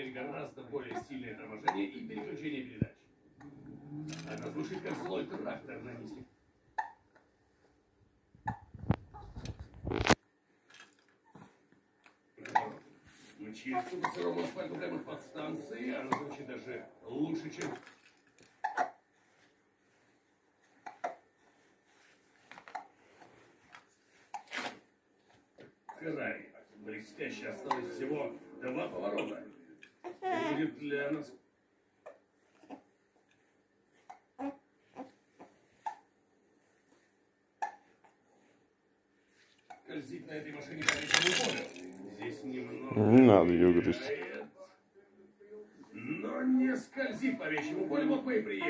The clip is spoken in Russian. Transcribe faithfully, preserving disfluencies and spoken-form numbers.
имеющая гораздо более сильное торможение и переключение передач. Она звучит как злой трактор на низких. Мчится по сырому асфальту прямо к подстанции, она звучит даже лучше, чем... Феррари. Блестяще, осталось всего два поворота. Будет для нас... Скользить на этой машине по этому полю. Здесь немного... Не надо ее грызть. Но не скользит по вещему полю, вот мы и приехали.